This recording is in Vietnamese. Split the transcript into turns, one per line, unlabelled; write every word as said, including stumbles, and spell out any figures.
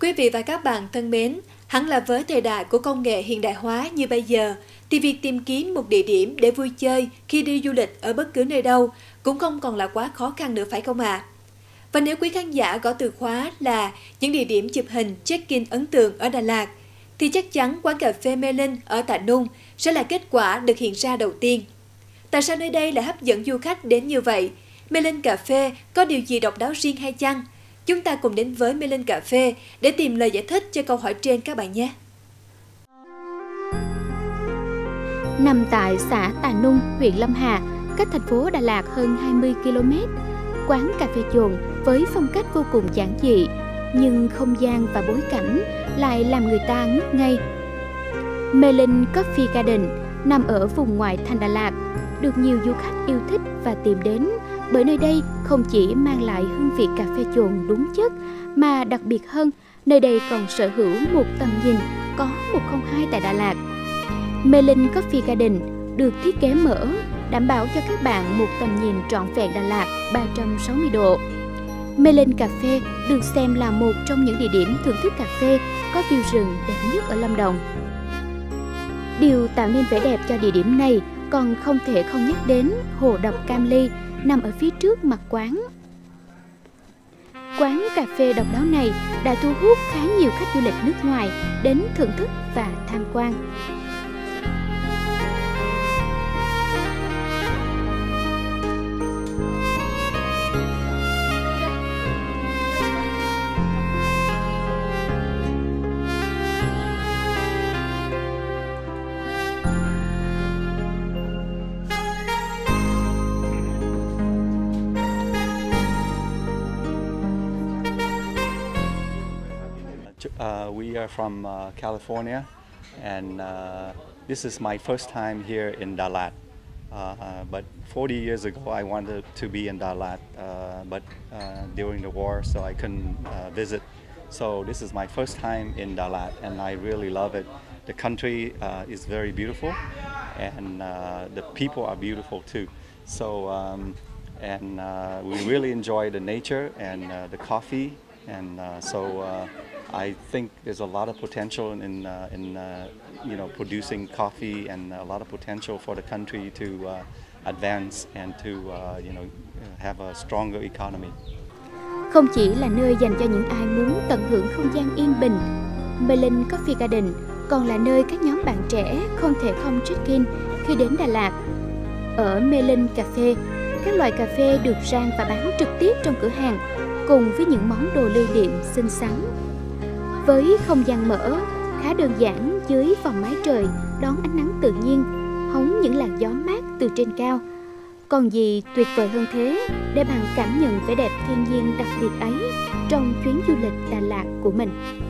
Quý vị và các bạn thân mến, hẳn là với thời đại của công nghệ hiện đại hóa như bây giờ, thì việc tìm kiếm một địa điểm để vui chơi khi đi du lịch ở bất cứ nơi đâu cũng không còn là quá khó khăn nữa phải không ạ? À? Và nếu quý khán giả gõ từ khóa là những địa điểm chụp hình check-in ấn tượng ở Đà Lạt, thì chắc chắn quán cà phê Mê Linh ở Tạ Nung sẽ là kết quả được hiện ra đầu tiên. Tại sao nơi đây lại hấp dẫn du khách đến như vậy? Mê Linh Cà Phê có điều gì độc đáo riêng hay chăng? Chúng ta cùng đến với Mê Linh Cà Phê để tìm lời giải thích cho câu hỏi trên các bạn nhé.
Nằm tại xã Tà Nung, huyện Lâm Hà, cách thành phố Đà Lạt hơn hai mươi ki lô mét, quán cà phê chồn với phong cách vô cùng giản dị, nhưng không gian và bối cảnh lại làm người ta ngất ngây. Mê Linh Coffee Garden nằm ở vùng ngoại thành Đà Lạt, được nhiều du khách yêu thích và tìm đến bởi nơi đây không chỉ mang lại hương vị cà phê chồn đúng chất, mà đặc biệt hơn, nơi đây còn sở hữu một tầm nhìn có một không hai tại Đà Lạt. Mê Linh Coffee Garden được thiết kế mở, đảm bảo cho các bạn một tầm nhìn trọn vẹn Đà Lạt ba trăm sáu mươi độ. Mê Linh Cà Phê được xem là một trong những địa điểm thưởng thức cà phê có view rừng đẹp nhất ở Lâm Đồng. Điều tạo nên vẻ đẹp cho địa điểm này còn không thể không nhắc đến hồ đập Cam Ly nằm ở phía trước mặt quán. Quán cà phê độc đáo này đã thu hút khá nhiều khách du lịch nước ngoài đến thưởng thức và tham quan.
Uh, we are from uh, California, and uh, this is my first time here in Dalat. Uh, uh, but forty years ago, I wanted to be in Dalat, uh, but uh, during the war, so I couldn't uh, visit. So this is my first time in Dalat, and I really love it. The country uh, is very beautiful, and uh, the people are beautiful too. So um, and uh, we really enjoy the nature and uh, the coffee, and uh, so. Uh, I think there's a lot of potential in, uh, in uh, you know, producing coffee, and a lot of potential for the country to uh, advance and to uh, you know, have a stronger economy.
Không chỉ là nơi dành cho những ai muốn tận hưởng không gian yên bình, Mê Linh Coffee Garden còn là nơi các nhóm bạn trẻ không thể không check-in khi đến Đà Lạt. Ở Mê Linh Cà Phê, các loại cà phê được rang và bán trực tiếp trong cửa hàng, cùng với những món đồ lưu niệm xinh xắn. Với không gian mở, khá đơn giản dưới vòng mái trời đón ánh nắng tự nhiên, hóng những làn gió mát từ trên cao. Còn gì tuyệt vời hơn thế để bạn cảm nhận vẻ đẹp thiên nhiên đặc biệt ấy trong chuyến du lịch Đà Lạt của mình.